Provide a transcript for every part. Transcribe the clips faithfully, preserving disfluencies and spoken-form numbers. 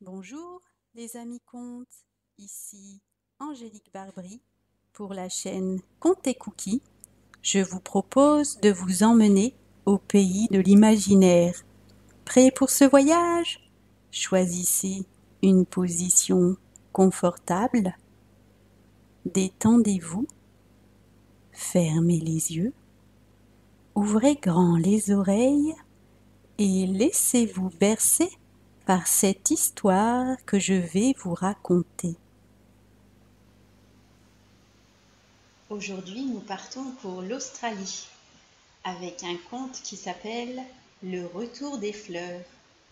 Bonjour les amis contes, ici Angélique Barbry pour la chaîne Contes et Cookies. Je vous propose de vous emmener au pays de l'imaginaire. Prêt pour ce voyage? Choisissez une position confortable, détendez-vous, fermez les yeux, ouvrez grand les oreilles et laissez-vous bercer par cette histoire que je vais vous raconter. Aujourd'hui, nous partons pour l'Australie avec un conte qui s'appelle Le retour des fleurs.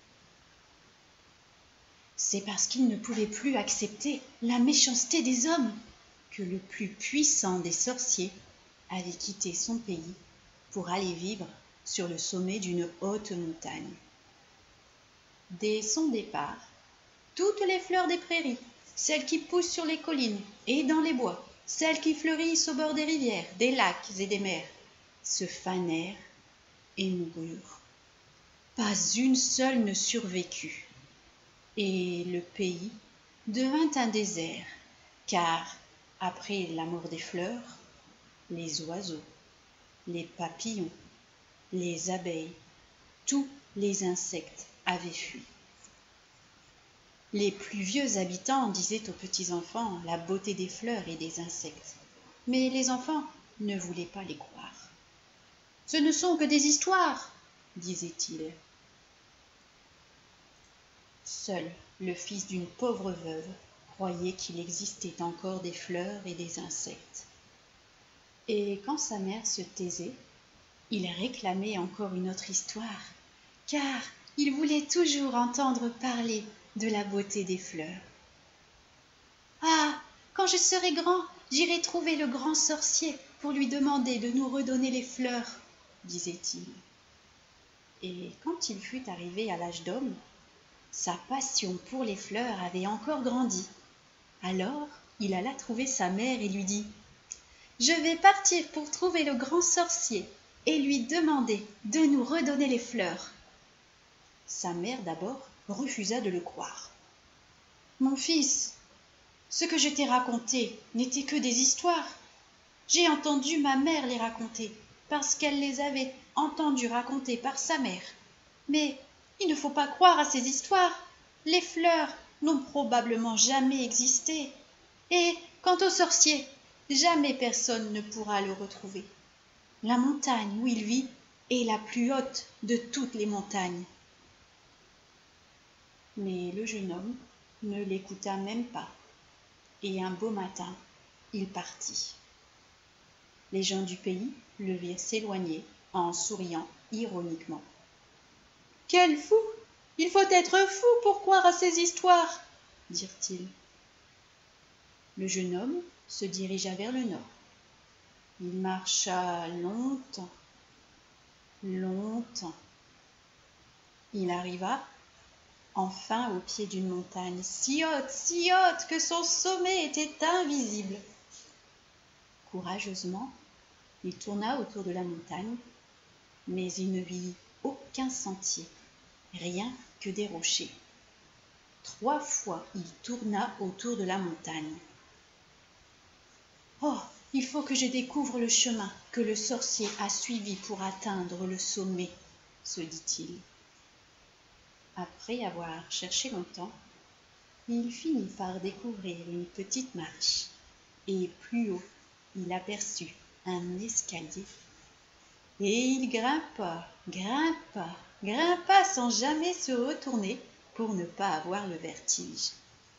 C'est parce qu'ils ne pouvaient plus accepter la méchanceté des hommes que le plus puissant des sorciers avait quitté son pays pour aller vivre sur le sommet d'une haute montagne. Dès son départ, toutes les fleurs des prairies, celles qui poussent sur les collines et dans les bois, celles qui fleurissent au bord des rivières, des lacs et des mers, se fanèrent et moururent. Pas une seule ne survécut. Et le pays devint un désert, car, après la mort des fleurs, les oiseaux, les papillons, les abeilles, tous les insectes avaient fui. Les plus vieux habitants disaient aux petits enfants la beauté des fleurs et des insectes, mais les enfants ne voulaient pas les croire. « Ce ne sont que des histoires, disaient-ils. » Seul le fils d'une pauvre veuve croyait qu'il existait encore des fleurs et des insectes. Et quand sa mère se taisait, il réclamait encore une autre histoire, car il voulait toujours entendre parler de la beauté des fleurs. « Ah, quand je serai grand, j'irai trouver le grand sorcier pour lui demander de nous redonner les fleurs, » disait-il. Et quand il fut arrivé à l'âge d'homme, sa passion pour les fleurs avait encore grandi. Alors, il alla trouver sa mère et lui dit « Je vais partir pour trouver le grand sorcier et lui demander de nous redonner les fleurs. » Sa mère d'abord refusa de le croire. « Mon fils, ce que je t'ai raconté n'était que des histoires. J'ai entendu ma mère les raconter parce qu'elle les avait entendues raconter par sa mère. Mais il ne faut pas croire à ces histoires. Les fleurs n'ont probablement jamais existé. Et quant au sorcier, jamais personne ne pourra le retrouver. La montagne où il vit est la plus haute de toutes les montagnes. » Mais le jeune homme ne l'écouta même pas. Et un beau matin, il partit. Les gens du pays le virent s'éloigner en souriant ironiquement. « Quel fou! Il faut être fou pour croire à ces histoires, » dirent-ils. Le jeune homme se dirigea vers le nord. Il marcha longtemps, longtemps. Il arriva enfin au pied d'une montagne si haute, si haute que son sommet était invisible. Courageusement, il tourna autour de la montagne, mais il ne vit aucun sentier, rien que des rochers. Trois fois, il tourna autour de la montagne. « Oh, il faut que je découvre le chemin que le sorcier a suivi pour atteindre le sommet, » se dit-il. Après avoir cherché longtemps, il finit par découvrir une petite marche, et plus haut, il aperçut un escalier. Et il grimpa, grimpa, grimpa sans jamais se retourner pour ne pas avoir le vertige.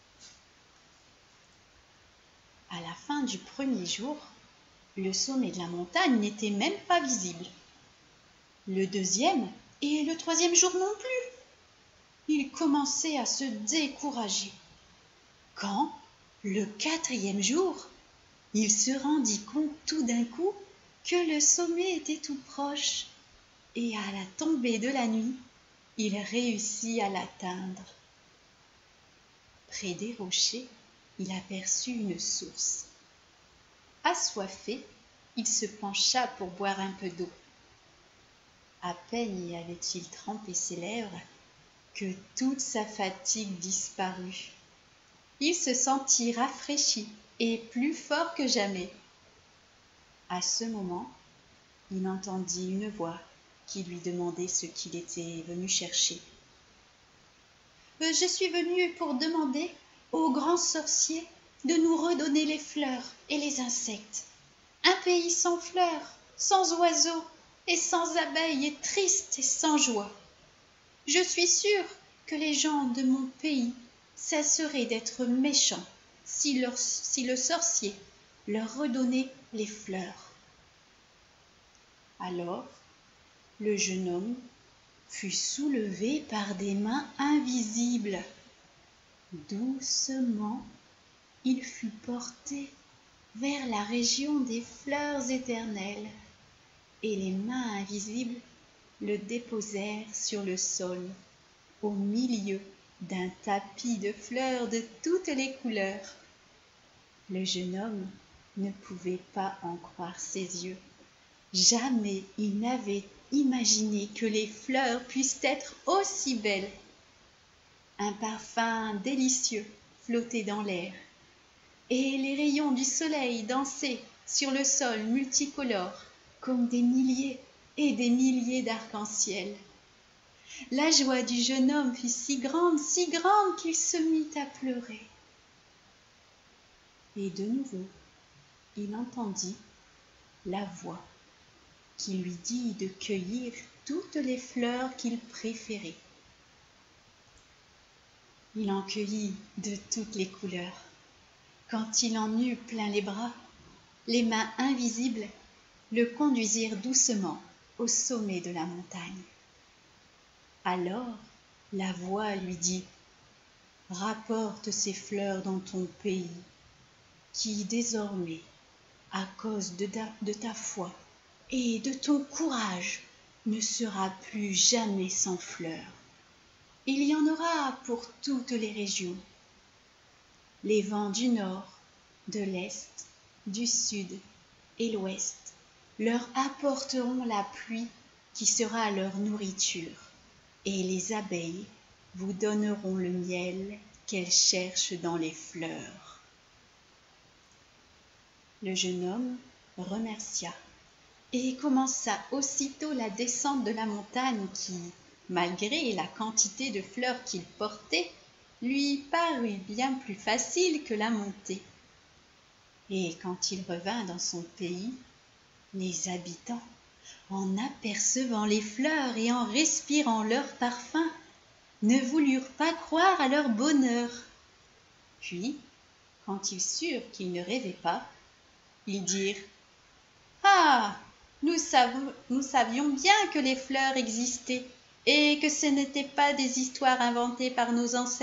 À la fin du premier jour, le sommet de la montagne n'était même pas visible. Le deuxième et le troisième jour non plus. Il commençait à se décourager. Quand, le quatrième jour, il se rendit compte tout d'un coup que le sommet était tout proche, et à la tombée de la nuit, il réussit à l'atteindre. Près des rochers, il aperçut une source. Assoiffé, il se pencha pour boire un peu d'eau. À peine y avait-il trempé ses lèvres que toute sa fatigue disparut. Il se sentit rafraîchi et plus fort que jamais. À ce moment, il entendit une voix qui lui demandait ce qu'il était venu chercher. Euh, Je suis venu pour demander au grand sorcier de nous redonner les fleurs et les insectes. Un pays sans fleurs, sans oiseaux et sans abeilles est triste et sans joie. Je suis sûre que les gens de mon pays cesseraient d'être méchants si, leur, si le sorcier leur redonnait les fleurs. Alors, le jeune homme fut soulevé par des mains invisibles. Doucement, il fut porté vers la région des fleurs éternelles, et les mains invisibles le déposèrent sur le sol, au milieu d'un tapis de fleurs de toutes les couleurs. Le jeune homme ne pouvait pas en croire ses yeux. Jamais il n'avait imaginé que les fleurs puissent être aussi belles. Un parfum délicieux flottait dans l'air, et les rayons du soleil dansaient sur le sol multicolore comme des milliers et des milliers d'arcs-en-ciel. La joie du jeune homme fut si grande, si grande qu'il se mit à pleurer. Et de nouveau, il entendit la voix qui lui dit de cueillir toutes les fleurs qu'il préférait. Il en cueillit de toutes les couleurs. Quand il en eut plein les bras, les mains invisibles le conduisirent doucement au sommet de la montagne. Alors la voix lui dit : « Rapporte ces fleurs dans ton pays, qui désormais, à cause de ta, de ta foi et de ton courage, ne sera plus jamais sans fleurs. Il y en aura pour toutes les régions. Les vents du nord, de l'est, du sud et l'ouest leur apporteront la pluie qui sera leur nourriture, et les abeilles vous donneront le miel qu'elles cherchent dans les fleurs. » Le jeune homme remercia et commença aussitôt la descente de la montagne qui, malgré la quantité de fleurs qu'il portait, lui parut bien plus facile que la montée. Et quand il revint dans son pays, les habitants, en apercevant les fleurs et en respirant leur parfum, ne voulurent pas croire à leur bonheur. Puis, quand ils surent qu'ils ne rêvaient pas, ils dirent : « Ah, nous, savons, nous savions bien que les fleurs existaient et que ce n'étaient pas des histoires inventées par nos ancêtres. »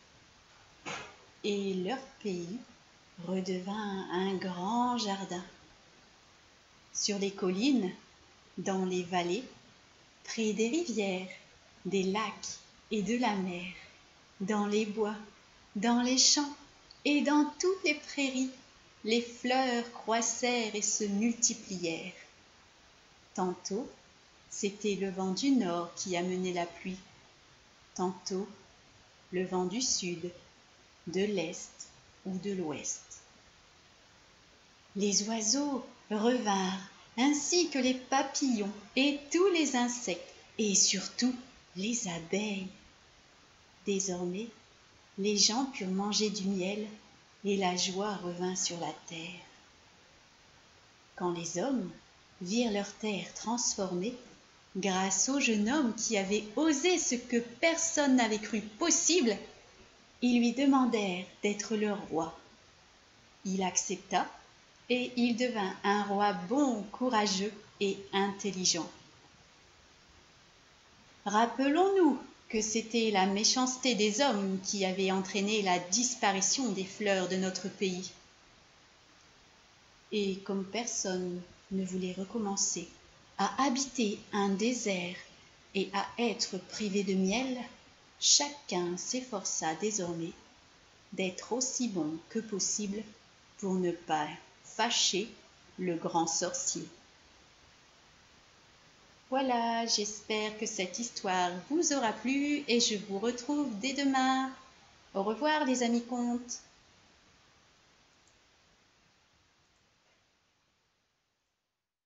Et leur pays redevint un grand jardin. Sur les collines, dans les vallées, près des rivières, des lacs et de la mer, dans les bois, dans les champs et dans toutes les prairies, les fleurs croissèrent et se multiplièrent. Tantôt, c'était le vent du nord qui amenait la pluie, tantôt le vent du sud, de l'est ou de l'ouest. Les oiseaux revinrent, ainsi que les papillons et tous les insectes, et surtout les abeilles. Désormais, les gens purent manger du miel et la joie revint sur la terre. Quand les hommes virent leur terre transformée, grâce au jeune homme qui avait osé ce que personne n'avait cru possible, ils lui demandèrent d'être leur roi. Il accepta et il devint un roi bon, courageux et intelligent. Rappelons-nous que c'était la méchanceté des hommes qui avait entraîné la disparition des fleurs de notre pays. Et comme personne ne voulait recommencer à habiter un désert et à être privé de miel, chacun s'efforça désormais d'être aussi bon que possible pour ne pas fâcher le grand sorcier. Voilà, j'espère que cette histoire vous aura plu et je vous retrouve dès demain. Au revoir les amis contes.